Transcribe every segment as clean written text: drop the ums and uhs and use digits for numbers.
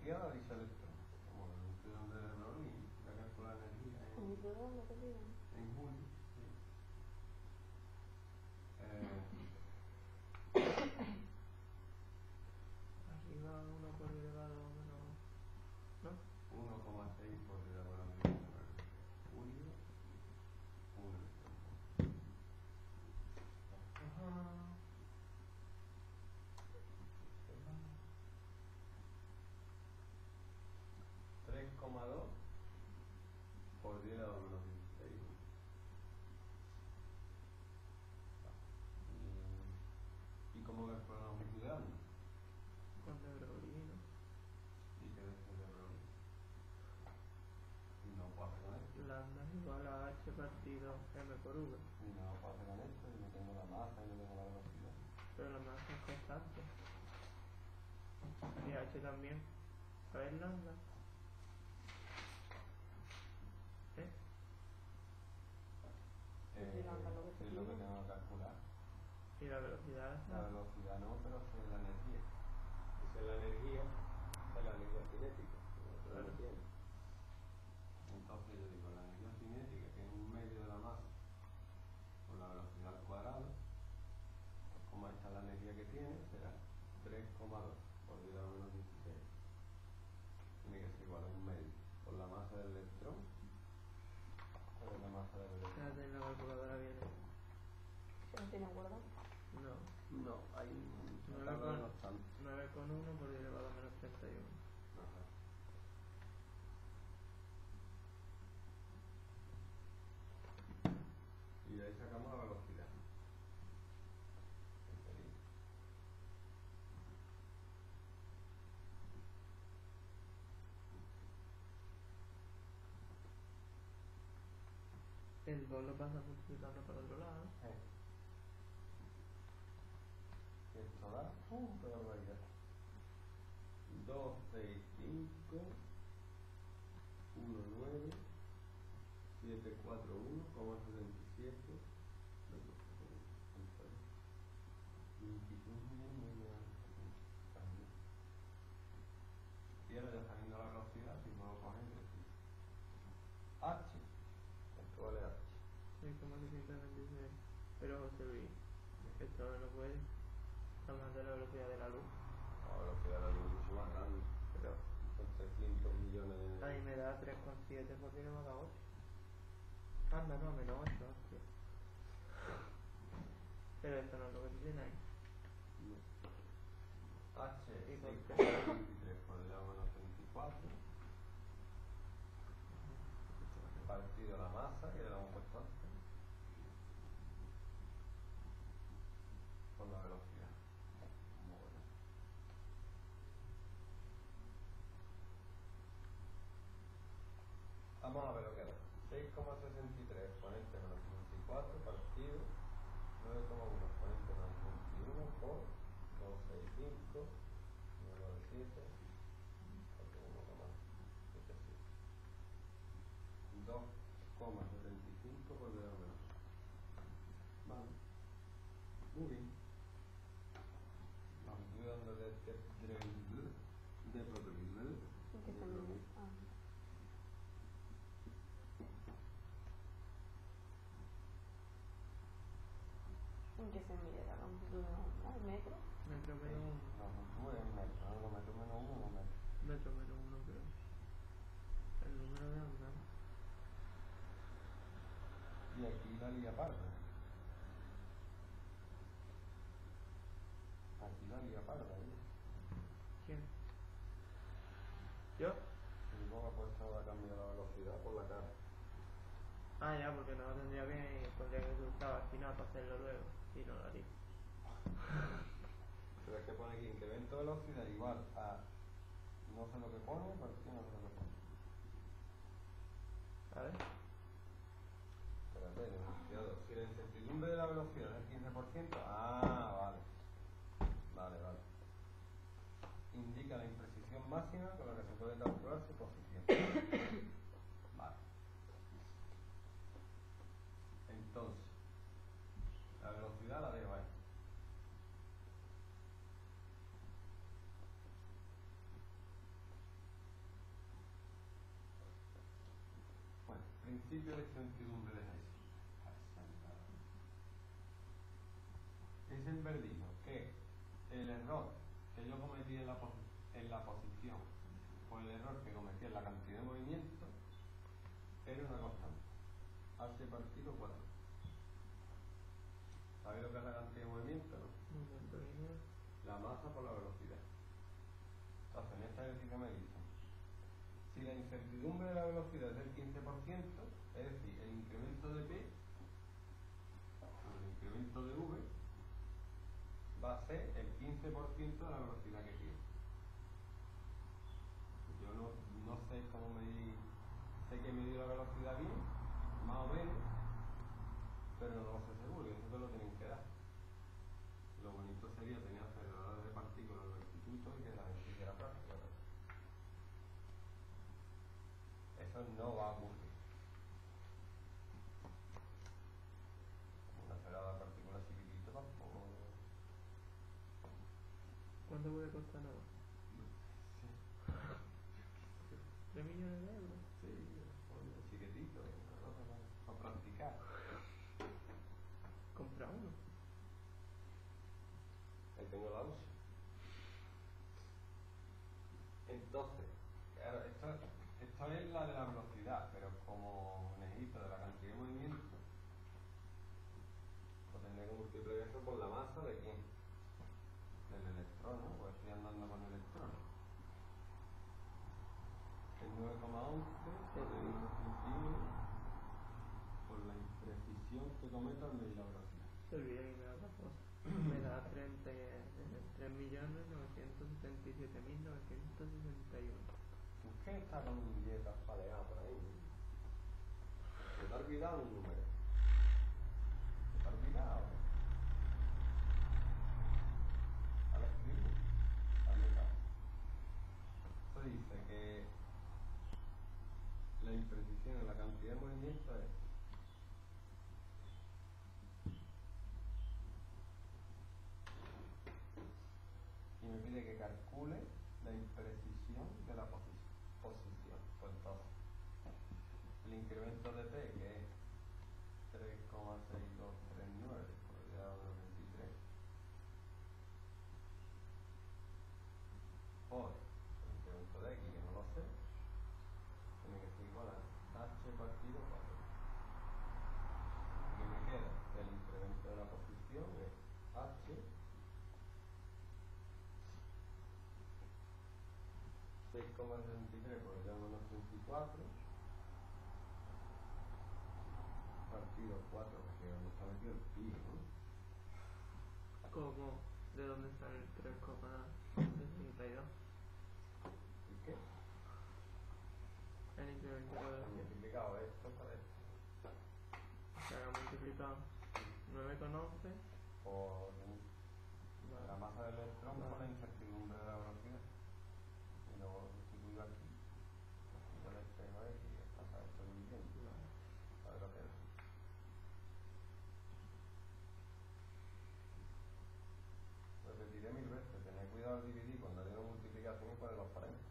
energía la dicha electrón. Como el núcleo de error y la calcula la energía en julio. Sí. Arriba 1 por elevado a menos, ¿no? 1,6 por elevado a menos julio. 1 electrón. Ajá. 3,2 por 10 a la menos 16. ¿Y cómo calculan la longitud de onda? Con de Broglie, ¿no? ¿Y qué es de Broglie? Y no puedo hacer con esto. Lambda es igual a h partido m por v. Y no puedo hacer con esto, y no tengo la masa, y no tengo la velocidad. Pero la masa es constante. Y h también. ¿Sabes lambda? ¿Eh? Es lo que tengo que calcular. Y la velocidad La velocidad no, pero es la energía. Esa es la energía cinética. Que no tiene. Entonces yo digo, la energía cinética, que es un medio de la masa, por la velocidad al cuadrado, pues como esta es la energía que tiene, será 3,2 por 10 a la menos 16. Tiene que ser igual a un medio por la masa del electrón por la masa del electrón. Espérate, en la calculadora viene. ¿Se no tiene acuerdo? No. No, hay una tabla de no obstante. 9,1 por 10 elevado a menos 31. Ajá. Y de ahí sacamos la velocidad. El 2 lo pasa multiplicando por otro lado. Esto da, qué barbaridad. 2, 6, 5, 1, 9, 7, 4, 1,77. Y ahora ya sabiendo la velocidad, si no lo cogen, decir H. Esto vale H. 6,626. Pero José Luis, esto no puede tomar de la velocidad de la luz. La velocidad de la luz es mucho más grande, pero son 300 millones de... Ahí me da 3,7 por 10 elevado a 8. Anda, no, menos 8, hostia. Pero esto no es lo que tú tienes ahí. No. H, ¿Y por qué? 6,23 por el lado menos 24. Partido la masa, que le damos puesto antes, por la velocidad. Muy bueno. Vamos a ver lo que da. 6,63 exponente menos 24 partido 9,1 exponente menos 21 por 265 997 2,75 por dedo menos. Vale. Muy bien. Vamos, estoy dando de Broglie. ¿Qué se mide? ¿En qué se mide la longitud de onda? ¿El metro? Metro menos 1. La longitud es metro, algo metro menos 1 o metro. Metro menos 1, creo. El número de onda. Y aquí la lía parda. Aquí la lía parda, ¿eh? ¿Quién? ¿Yo? Y luego ha puesto a cambiar la velocidad por la cara. Ah, ya, porque no tendría que usar al final para hacerlo luego. Y no lo haría. Pero es que pone aquí incremento de velocidad igual a no sé lo que pone, porque no sé lo que pone. A ver. Espérate, demasiado. Si la incertidumbre de la velocidad es el 15%, vale. Vale. Indica la imprecisión máxima con la que se puede calcular su posición. Vale. Entonces, la velocidad la dejo ahí. principio de incertidumbre de Heisenberg. Heisenberg dijo que el error que yo cometí en la posición o el error que cometí en la cantidad de movimiento era una constante. H partido 4. ¿Sabéis lo que es la cantidad de movimiento, no? Momento lineal. La masa por la velocidad. Entonces, en este ejercicio me dicen, si la incertidumbre de la velocidad es del 15%, es decir, el incremento de P o el incremento de V va a ser el 15% de la velocidad que quiero. Yo no sé cómo medir, sé que medir la velocidad bien, más o menos, pero no lo sé seguro, y eso te lo tienen que dar. Lo bonito sería tener aceleradores de partículas en los institutos y que la gente hiciera práctica. Eso no va a ocurrir. Un acelerador de partículas chiquitito tampoco. ¿Cuánto puede costar nada? Sí. 3 millones de euros. Sí, oye, chiquitito, para practicar. Compra uno. Ahí tengo la UCI. Entonces, claro, esto es la de la velocidad, pero como necesito de la cantidad de movimiento, pues tendré que multiplicar eso por la masa de quién? Del electrón, ¿no? Pues estoy andando con electrones. El 9,11 dividido por la imprecisión que cometo al medir la velocidad. Se olvida que me da otra cosa. Me da 3.977.961. ¿Tú qué estás con un dieta paleado por ahí? ¿Te ha olvidado un número? ¿Te ha olvidado? Ahora escribo. Hazme caso. Esto dice que la imprecisión en la cantidad de movimiento es y me pide que calcule la imprecisión de la posición. Pues entonces, el incremento de P, que es 3,6239 por el grado de 23, por el incremento de X, que no lo sé, tiene que ser igual a H partido 4. Y que me queda el incremento de la posición es H 6,63 por el grado menos 34 partido 4, que es donde está metido el pi, ¿no? ¿Cómo? ¿De dónde sale el 3,62? ¿Y qué? El incremento de la He velocidad. multiplicado esto por esto. Se ha multiplicado 9,11 Por la vale. masa del electrón por la incertidumbre de la velocidad. Y luego lo sustituyo aquí. Y yo le pego X y pasa esto dividiendo. Vale. ¿Sabes lo que es? Lo repetiré 1000 veces. Tened cuidado al dividir cuando haya una multiplicación y poner los paréntesis.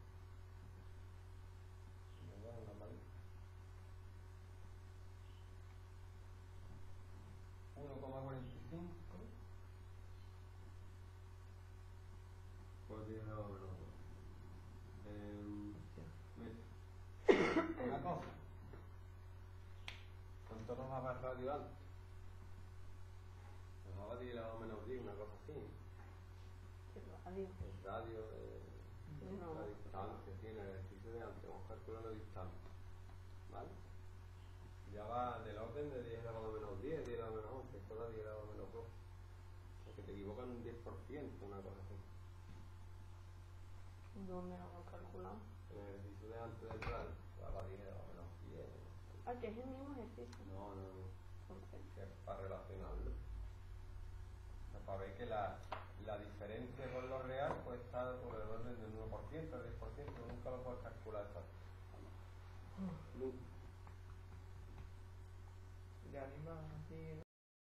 Y luego en la pared. 1,45 por 10 grados menos 2. Hostia. Una cosa. ¿Cuánto nos daba el radio antes? Nos daba 10 grados menos 10, una cosa así. Adiós. El radio, No. la distancia, tiene el ejercicio de antes, vamos a calcular la distancia. ¿Vale? Ya va del orden de 10 grados menos 10, 10 grados menos 11, esto da 10 grados menos 2. Porque te equivocan un 10%, una cosa así. ¿Dónde lo hemos calculado? En el ejercicio de antes del radio, daba 10 grados menos 10. Ah, que es el mismo ejercicio. No. ¿Por qué? Que es para relacionarlo. O sea, para ver que la diferencia con lo real pues está por el orden del 1%, el 10%, nunca lo puedes calcular exacto. Nunca. De animas así